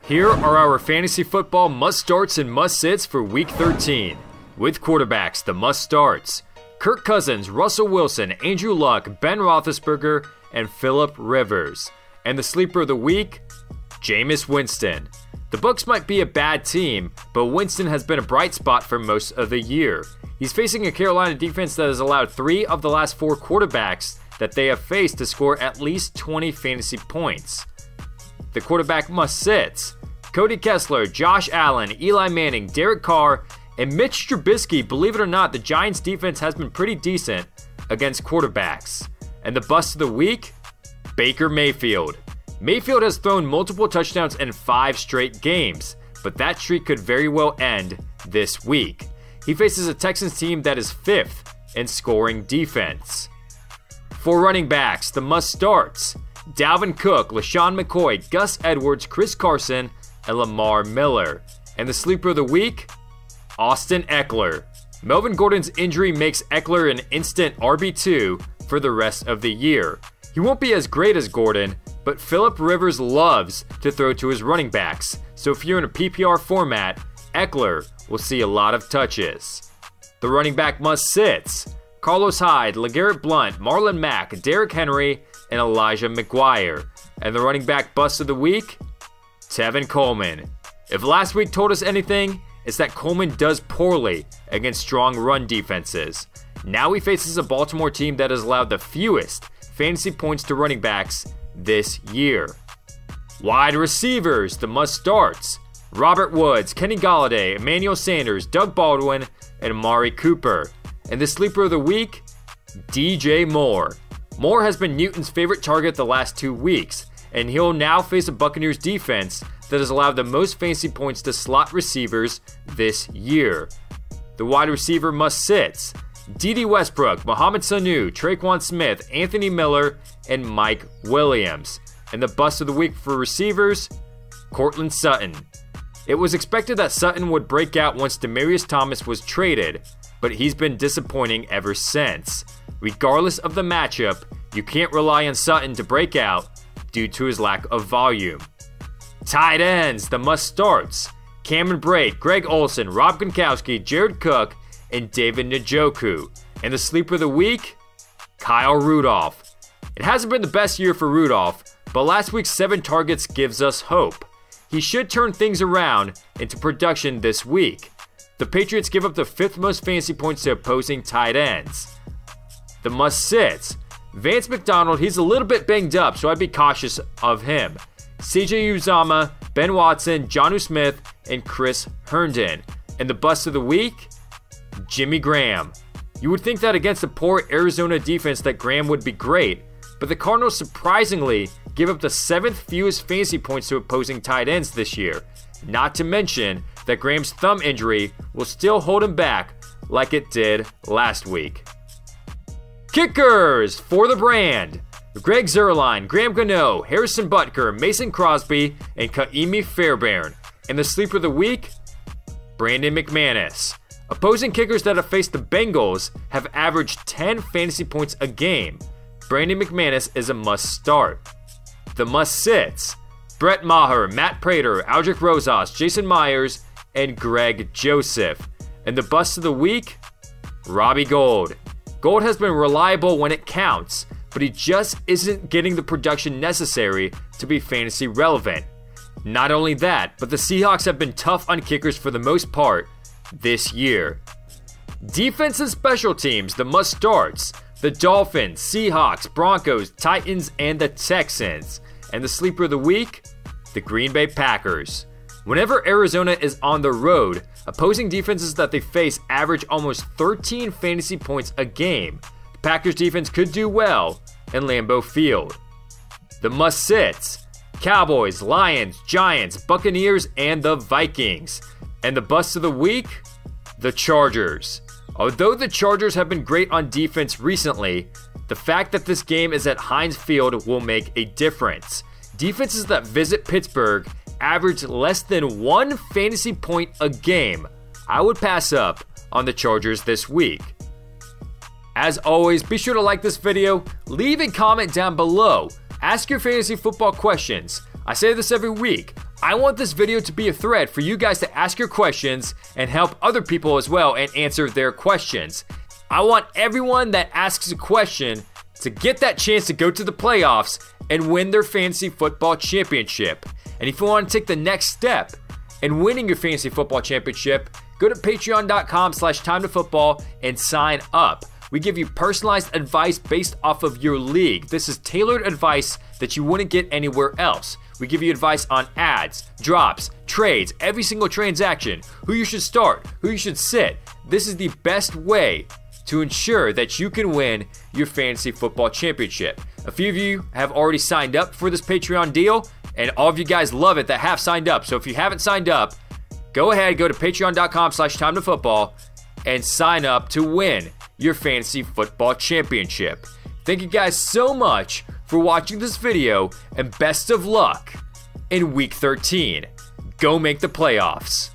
Here are our fantasy football must-starts and must-sits for Week 13. With quarterbacks, the must-starts: Kirk Cousins, Russell Wilson, Andrew Luck, Ben Roethlisberger, and Phillip Rivers. And the sleeper of the week, Jameis Winston. The Bucs might be a bad team, but Winston has been a bright spot for most of the year. He's facing a Carolina defense that has allowed 3 of the last 4 quarterbacks that they have faced to score at least 20 fantasy points. The quarterback must-sits: Cody Kessler, Josh Allen, Eli Manning, Derek Carr, and Mitch Trubisky. Believe it or not, the Giants defense has been pretty decent against quarterbacks. And the bust of the week, Baker Mayfield. Mayfield has thrown multiple touchdowns in 5 straight games, but that streak could very well end this week. He faces a Texans team that is 5th in scoring defense. For running backs, the must-starts: Dalvin Cook, LaShawn McCoy, Gus Edwards, Chris Carson, and Lamar Miller. And the sleeper of the week, Austin Ekeler. Melvin Gordon's injury makes Ekeler an instant RB2 for the rest of the year. He won't be as great as Gordon, but Phillip Rivers loves to throw to his running backs, so if you're in a PPR format, Ekeler will see a lot of touches. The running back must-sits: Carlos Hyde, LeGarrette Blount, Marlon Mack, Derrick Henry, and Elijah McGuire. And the running back bust of the week, Tevin Coleman. If last week told us anything, it's that Coleman does poorly against strong run defenses. Now he faces a Baltimore team that has allowed the fewest fantasy points to running backs this year. Wide receivers, the must-starts: Robert Woods, Kenny Golladay, Emmanuel Sanders, Doug Baldwin, and Amari Cooper. And the sleeper of the week, DJ Moore. Moore has been Newton's favorite target the last 2 weeks, and he'll now face a Buccaneers defense that has allowed the most fantasy points to slot receivers this year. The wide receiver must-sits: Dede Westbrook, Mohamed Sanu, Traquan Smith, Anthony Miller, and Mike Williams. And the bust of the week for receivers, Courtland Sutton. It was expected that Sutton would break out once Demaryius Thomas was traded, but he's been disappointing ever since. Regardless of the matchup, you can't rely on Sutton to break out due to his lack of volume. Tight ends, the must-starts: Cameron Brate, Greg Olsen, Rob Gronkowski, Jared Cook, and David Njoku. And the sleeper of the week, Kyle Rudolph. It hasn't been the best year for Rudolph, but last week's 7 targets gives us hope. He should turn things around into production this week. The Patriots give up the 5th most fantasy points to opposing tight ends. The must-sits: Vance McDonald, he's a little bit banged up, so I'd be cautious of him. CJ Uzomah, Ben Watson, Jonnu Smith, and Chris Herndon. And the bust of the week, Jimmy Graham. You would think that against a poor Arizona defense that Graham would be great, but the Cardinals surprisingly give up the 7th fewest fantasy points to opposing tight ends this year. Not to mention that Graham's thumb injury will still hold him back like it did last week. Kickers for the brand: Greg Zuerlein, Graham Gano, Harrison Butker, Mason Crosby, and Kaimi Fairbairn. And the sleeper of the week, Brandon McManus. Opposing kickers that have faced the Bengals have averaged 10 fantasy points a game. Brandon McManus is a must-start. The must-sits: Brett Maher, Matt Prater, Aldrick Rosas, Jason Myers, and Greg Joseph. And the bust of the week, Robbie Gould. Gould has been reliable when it counts, but he just isn't getting the production necessary to be fantasy relevant. Not only that, but the Seahawks have been tough on kickers for the most part this year. Defense and special teams, the must-starts: the Dolphins, Seahawks, Broncos, Titans, and the Texans. And the sleeper of the week, the Green Bay Packers. Whenever Arizona is on the road, opposing defenses that they face average almost 13 fantasy points a game. The Packers defense could do well in Lambeau Field. The must-sits: Cowboys, Lions, Giants, Buccaneers, and the Vikings. And the bust of the week, the Chargers. Although the Chargers have been great on defense recently, the fact that this game is at Heinz Field will make a difference. Defenses that visit Pittsburgh average less than 1 fantasy point a game. I would pass up on the Chargers this week. As always, be sure to like this video, leave a comment down below, ask your fantasy football questions. I say this every week, I want this video to be a thread for you guys to ask your questions and help other people as well and answer their questions. I want everyone that asks a question to get that chance to go to the playoffs and win their fantasy football championship. And if you want to take the next step in winning your fantasy football championship, go to patreon.com/timetofootball and sign up. We give you personalized advice based off of your league. This is tailored advice that you wouldn't get anywhere else. We give you advice on ads, drops, trades, every single transaction, who you should start, who you should sit. This is the best way to ensure that you can win your fantasy football championship. A few of you have already signed up for this Patreon deal, and all of you guys love it that have signed up. So if you haven't signed up, go ahead, go to patreon.com/timetofootball and sign up to win your fantasy football championship. Thank you guys so much for watching this video, and best of luck in week 13. Go make the playoffs.